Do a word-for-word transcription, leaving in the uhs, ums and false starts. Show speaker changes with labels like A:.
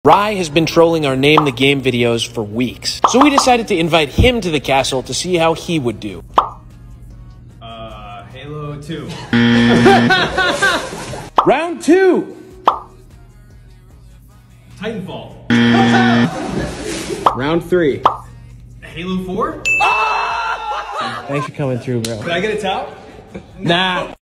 A: Rye has been trolling our Name the Game videos for weeks, so we decided to invite him to the castle to see how he would do.
B: Uh, Halo two.
A: Round two!
B: Titanfall.
A: Round three.
B: Halo four?
A: Thanks for coming through, bro.
B: Did I get a towel?
A: Nah.